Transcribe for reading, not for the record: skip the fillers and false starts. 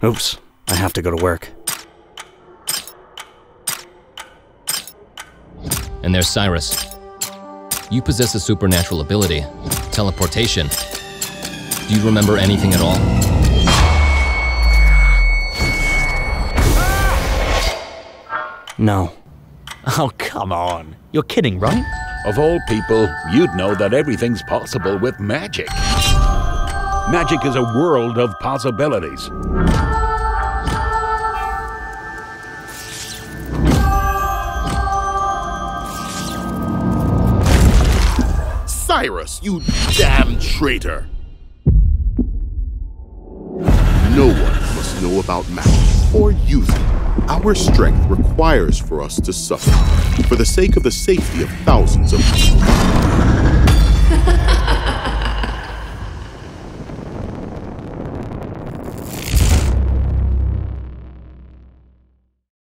Oops, I have to go to work. And there's Cyrus. You possess a supernatural ability, teleportation. Do you remember anything at all? No. Oh, come on. You're kidding, right? Of all people, you'd know that everything's possible with magic. Magic is a world of possibilities. Cyrus, you damn traitor! No one must know about magic or use it. Our strength requires for us to suffer, for the sake of the safety of thousands of people.